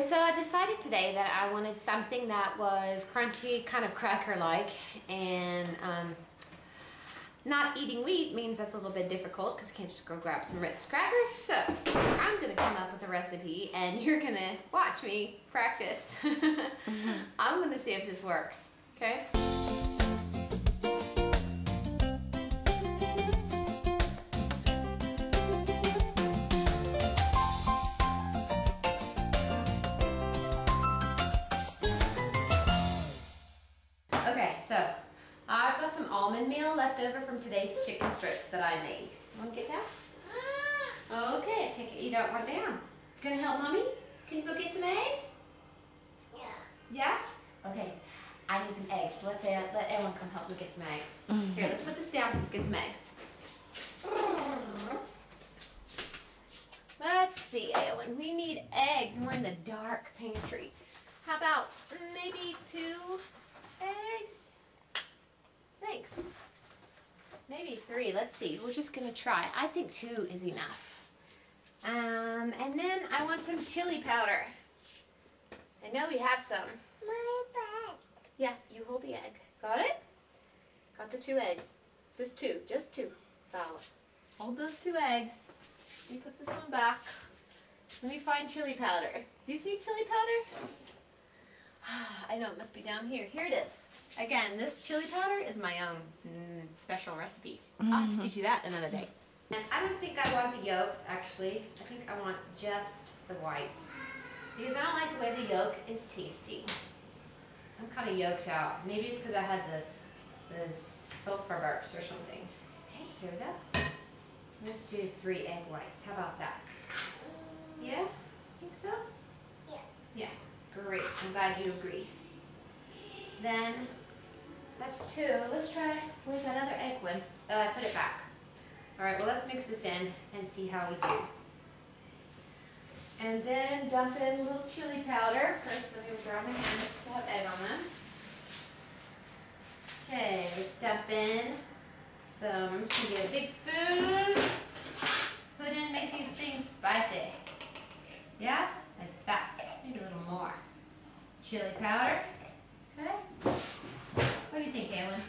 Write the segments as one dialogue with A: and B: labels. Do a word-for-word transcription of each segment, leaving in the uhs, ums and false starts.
A: so I decided today that I wanted something that was crunchy, kind of cracker-like, and um, not eating wheat means that's a little bit difficult because you can't just go grab some Ritz crackers. So I'm gonna come up with a recipe and you're gonna watch me practice. Mm-hmm. I'm gonna see if this works, okay? Okay, so I've got some almond meal left over from today's chicken strips that I made. Want to get down? Okay, take it. You don't want down. Gonna help mommy? Can you go get some eggs?
B: Yeah.
A: Yeah? Okay. I need some eggs. Let's uh, let everyone come help me get some eggs. Mm-hmm. Here, let's put this down. Let's get some eggs. Let's see, Aylin. We need eggs, and we're in the dark pantry. How about maybe two eggs? Thanks. Maybe three. Let's see. We're just gonna try. I think two is enough. Um, and then I want some chili powder. I know we have some.
B: My bag.
A: Yeah, you hold the egg. Got it? Got the two eggs. Just two. Just two. Solid. Hold those two eggs. Let me put this one back. Let me find chili powder. Do you see chili powder? I know it must be down here. Here it is. Again, this chili powder is my own mm, special recipe. Mm-hmm. I'll have to teach you that another day. And I don't think I want the yolks, actually. I think I want just the whites. Because I don't like the way the yolk is tasty. I'm kind of yolked out. Maybe it's because I had the, the sulfur burps or something. Okay, here we go. Let's do three egg whites. How about that? Yeah? Think so?
B: Yeah.
A: Yeah. Great. I'm glad you agree. Then, that's two. Let's try, where's that other egg one? Oh, I put it back. All right, well, let's mix this in and see how we do. And then dump in a little chili powder. First, let me withdraw my hands because I have egg on them. Okay, let's dump in some, I'm just gonna get a big spoon. Put in, make these things spicy. Yeah? Like that. Maybe a little more. Chili powder. Okay. What do you think, Aylin?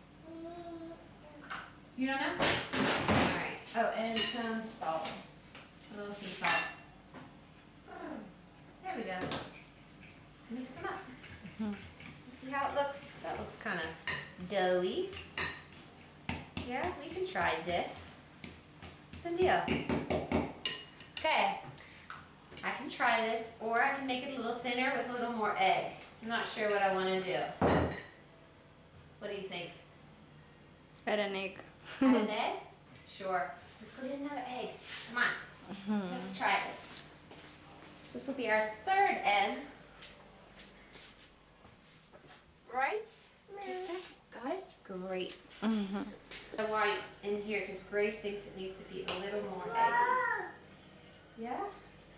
A: You don't know? Alright. Oh, and some salt. A little sea salt. Oh, there we go. Mix them up. Mm-hmm. See how it looks? That looks kind of doughy. Yeah, we can try this. Some deal. Okay. I can try this, or I can make it a little thinner with a little more egg. I'm not sure what I want to do. What do you think?
C: Add an egg.
A: Add an egg? Sure. Let's go get another egg. Come on. Mm-hmm. Let's try this. This will be our third egg. Right? Got it? Great. Mm-hmm. The white in here, because Grace thinks it needs to be a little more egg. Yeah?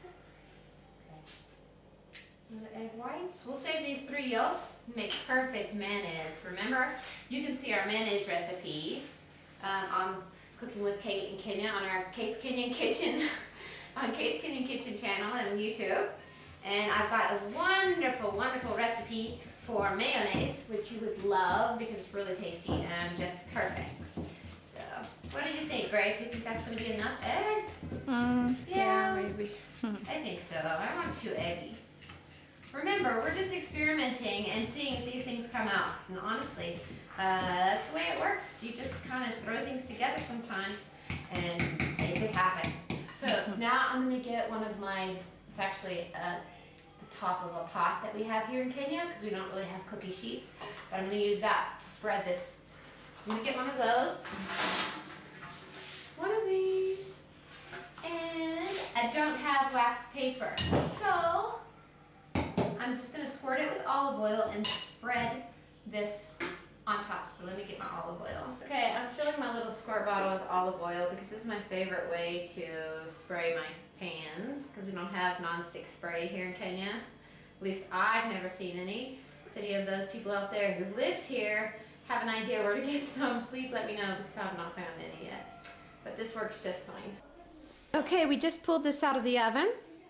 A: Another egg whites. We'll save these three yolks. Make perfect mayonnaise. Remember, you can see our mayonnaise recipe um, on Cooking with Kate and Kenya on our Kate's Kenyan Kitchen, on Kate's Kenyan Kitchen channel on YouTube. And I've got a wonderful, wonderful recipe for mayonnaise, which you would love because it's really tasty and just perfect. So, what do you think, Grace? You think that's going to be enough egg?
C: Mm,
A: yeah.
C: yeah, maybe.
A: I think so. I want too eggy. Remember, we're just experimenting and seeing if these things come out. And honestly, uh, that's the way it works. You just kind of throw things together sometimes and make it happen. So now I'm going to get one of my, it's actually uh, the top of a pot that we have here in Kenya because we don't really have cookie sheets. But I'm going to use that to spread this. I'm going to get one of those. One of these. And I don't have wax paper. So I'm just going to squirt it with olive oil and spread this on top. So let me get my olive oil. Okay, I'm filling my little squirt bottle with olive oil because this is my favorite way to spray my pans because we don't have non-stick spray here in Kenya. At least I've never seen any. If any of those people out there who lived here have an idea where to get some, please let me know because I've not found any yet. But this works just fine. Okay, we just pulled this out of the oven.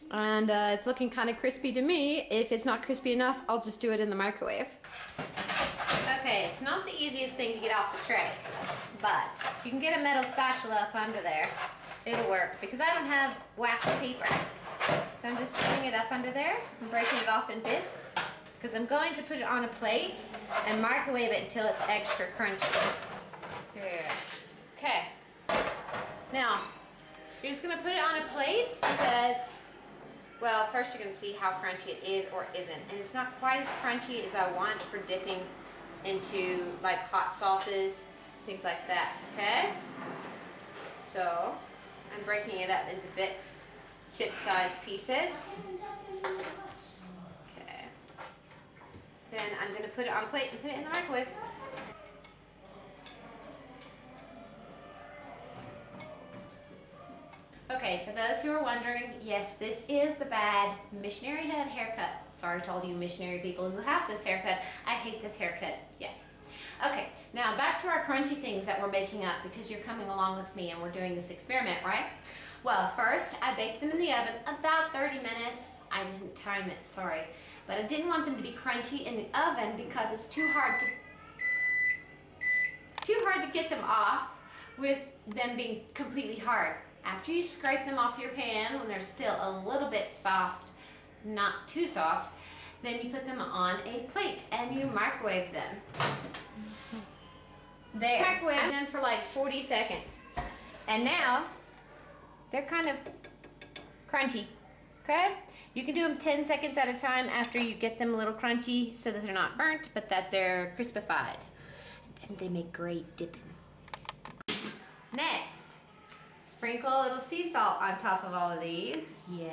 C: And uh, it's looking kind of crispy to me. If it's not crispy enough, I'll just do it in the microwave. Okay, it's not the easiest thing to get off the tray, but if you can get a metal spatula up under there, it'll work, because I don't have wax paper. So I'm just putting it up under there and breaking it off in bits, because I'm going to put it on a plate and microwave it until it's extra crunchy. There. Okay. Now, you're just gonna put it on a plate because, well, first you're gonna see how crunchy it is or isn't. And it's not quite as crunchy as I want for dipping into like hot sauces, things like that, okay? So, I'm breaking it up into bits, chip-sized pieces. Okay. Then I'm gonna put it on a plate and put it in the microwave. Okay, for those who are wondering, yes, this is the bad missionary head haircut. Sorry to all you missionary people who have this haircut. I hate this haircut, yes. Okay, now back to our crunchy things that we're making up, because you're coming along with me and we're doing this experiment, right? Well, first I baked them in the oven about thirty minutes. I didn't time it, sorry. But I didn't want them to be crunchy in the oven because it's too hard to, too hard to get them off with them being completely hard. After you scrape them off your pan, when they're still a little bit soft, not too soft, then you put them on a plate and you microwave them. There. Microwave them for like forty seconds. And now, they're kind of crunchy, okay? You can do them ten seconds at a time after you get them a little crunchy so that they're not burnt, but that they're crispified. And they make great dipping. Next. Sprinkle a little sea salt on top of all of these.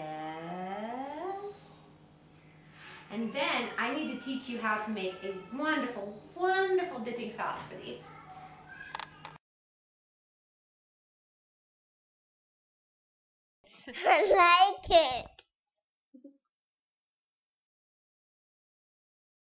C: Yes. And then I need to teach you how to make a wonderful, wonderful dipping sauce for these.
B: I like it.